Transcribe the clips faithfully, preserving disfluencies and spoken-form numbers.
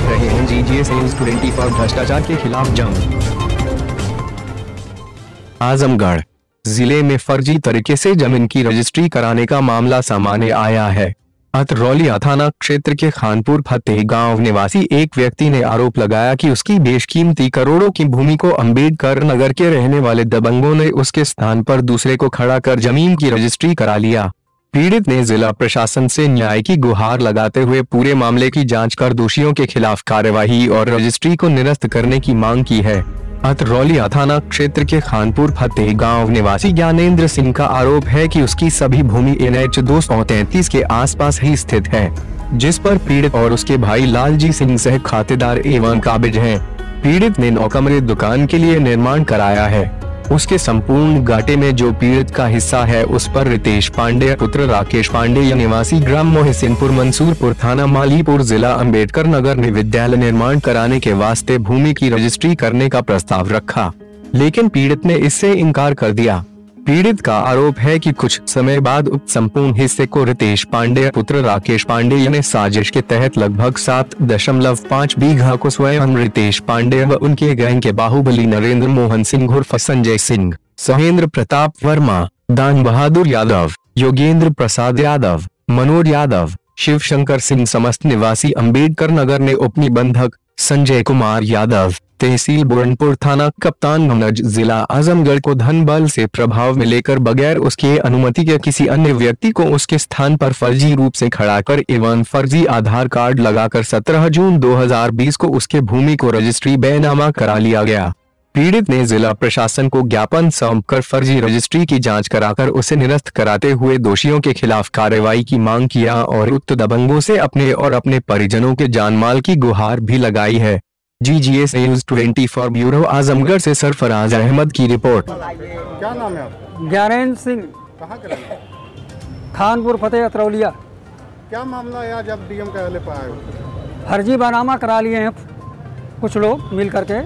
रहे हैं GGS news twenty four भ्रष्टाचार के खिलाफ जंग। आजमगढ़ जिले में फर्जी तरीके से जमीन की रजिस्ट्री कराने का मामला सामने आया है। अतरौलिया थाना क्षेत्र के खानपुर फतेह गांव निवासी एक व्यक्ति ने आरोप लगाया कि उसकी बेशकीमती करोड़ों की भूमि को अम्बेडकर नगर के रहने वाले दबंगों ने उसके स्थान पर दूसरे को खड़ा कर जमीन की रजिस्ट्री करा लिया। पीड़ित ने जिला प्रशासन से न्याय की गुहार लगाते हुए पूरे मामले की जांच कर दोषियों के खिलाफ कार्यवाही और रजिस्ट्री को निरस्त करने की मांग की है। अतरौलिया थाना क्षेत्र के खानपुर फतेह गांव निवासी ज्ञानेंद्र सिंह का आरोप है कि उसकी सभी भूमि एन एच दो सौ तैंतीस के आसपास ही स्थित है, जिस पर पीड़ित और उसके भाई लालजी सिंह सह खातेदार एवं काबिज हैं। पीड़ित ने नौ कमरे दुकान के लिए निर्माण कराया है। उसके संपूर्ण घाटे में जो पीड़ित का हिस्सा है उस पर रितेश पांडे पुत्र राकेश पांडे निवासी ग्राम मोहसिनपुर मंसूरपुर थाना मालीपुर जिला अम्बेडकर नगर ने विद्यालय निर्माण कराने के वास्ते भूमि की रजिस्ट्री करने का प्रस्ताव रखा, लेकिन पीड़ित ने इससे इनकार कर दिया। पीड़ित का आरोप है कि कुछ समय बाद उक्त संपूर्ण हिस्से को रितेश पांडे पुत्र राकेश पांडे ने साजिश के तहत लगभग सात दशमलव पाँच बीघा को स्वयं रितेश पांडे व उनके गैंग के बाहुबली नरेंद्र मोहन सिंह उर्फ संजय सिंह, सहेंद्र प्रताप वर्मा, दान बहादुर यादव, योगेंद्र प्रसाद यादव, मनोज यादव, शिव शंकर सिंह समस्त निवासी अम्बेडकर नगर ने उपनिबंधक संजय कुमार यादव, तहसील बुरनपुर थाना कप्तानगंज जिला आजमगढ़ को धन बल से प्रभाव में लेकर बगैर उसके अनुमति के किसी अन्य व्यक्ति को उसके स्थान पर फर्जी रूप से खड़ा कर एवं फर्जी आधार कार्ड लगाकर सत्रह जून दो हज़ार बीस को उसके भूमि को रजिस्ट्री बेनामा करा लिया गया। पीड़ित ने जिला प्रशासन को ज्ञापन सौंपकर फर्जी रजिस्ट्री की जांच कराकर उसे निरस्त कराते हुए दोषियों के खिलाफ कार्रवाई की मांग किया और उक्त दबंगों से अपने और अपने परिजनों के जानमाल की गुहार भी लगाई है। GGS news twenty four bureau Azamgarh से सरफराज अहमद की रिपोर्ट। क्या नाम है आपका? ज्ञानेंद्र सिंह, कहाँ के रहने? खानपुर फतेह अतरौलिया। क्या मामला है आज आप डीएम कार्यालय पर आए हो? फर्जी बनामा करा लिए हैं कुछ लोग मिल करके।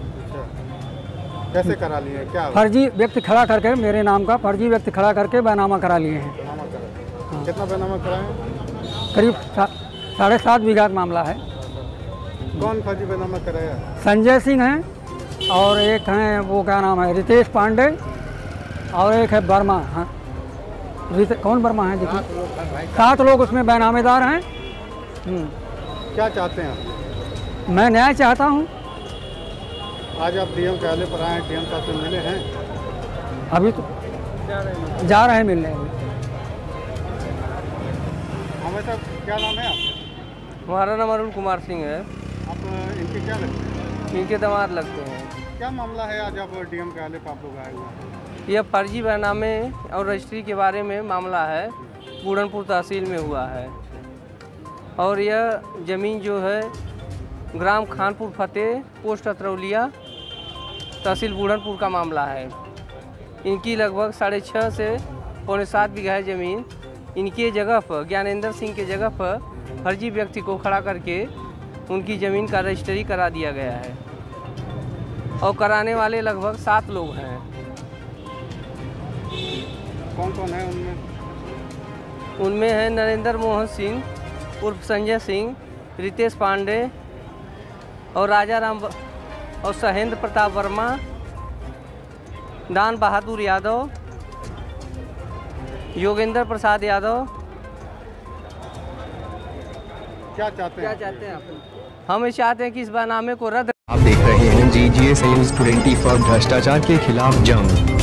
कैसे करा लिए हैं? क्या फर्जी व्यक्ति खड़ा करके मेरे नाम का फर्जी व्यक्ति खड़ा करके बैनामा करा लिए हैं। बैनामा करा? हाँ। कितना बैनामा कराए? करीब सा, साढ़े सात बीघा का मामला है। कौन फर्जी बैनामा कराया? संजय सिंह हैं और एक हैं वो क्या नाम है रितेश पांडे और एक है वर्मा। हाँ, कौन वर्मा है? देखिए सात लोग उसमें बैनामेदार हैं। क्या चाहते हैं? मैं न्याय चाहता हूँ। आज आप डीएम कार्यालय पर आए, डीएम साहब से मिले हैं? अभी तो जा रहे हैं मिलने। हमें साहब क्या नाम है आपका? हमारा नाम अरुण कुमार सिंह है। आप इनके क्या लगते हैं? इनके दामाद लगते हैं। क्या मामला है आज आप डीएम कार्यालय पर आप लोग आए हुए हैं? यह फर्जी बैनामे और रजिस्ट्री के बारे में मामला है, बूढ़नपुर तहसील में हुआ है। और यह ज़मीन जो है ग्राम खानपुर फतेह पोस्ट अतरौलिया तहसील बूढ़नपुर का मामला है। इनकी लगभग साढ़े छः से पौने सात बीघा है ज़मीन। इनके जगह पर ज्ञानेंद्र सिंह के जगह पर फर्जी व्यक्ति को खड़ा करके उनकी ज़मीन का रजिस्ट्री करा दिया गया है और कराने वाले लगभग सात लोग हैं। कौन कौन है उनमें? उनमें है नरेंद्र मोहन सिंह उर्फ संजय सिंह, रितेश पांडे और राजा राम और सहेंद्र प्रताप वर्मा, दान बहादुर यादव, योगेंद्र प्रसाद यादव। क्या चाहते हैं? क्या चाहते हैं आप? हम ये चाहते हैं कि इस बैनामे को रद्द। आप देख रहे हैं जीजीएस न्यूज ट्वेंटी फोर भ्रष्टाचार के खिलाफ जंग।